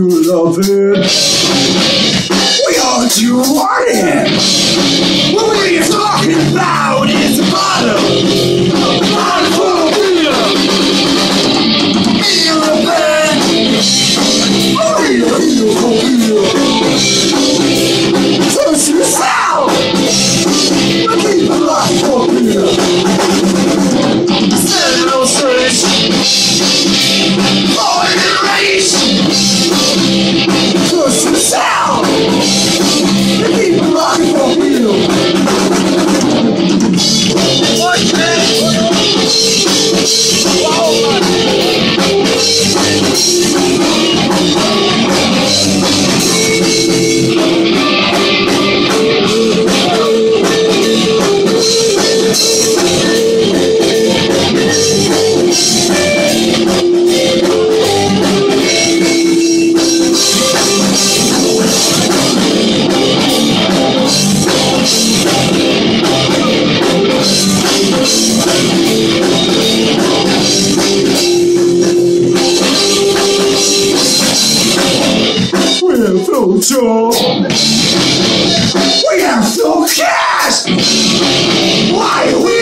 you love it? We all you want it. What we're talking about is a bottle full of beer. Beer and bed. Beer. Touch your sound. Keep it locked for beer. Standing on stage. Born and raised. Touch your sound. Keep it locked for beer. What man? Future. We have no cash. Why we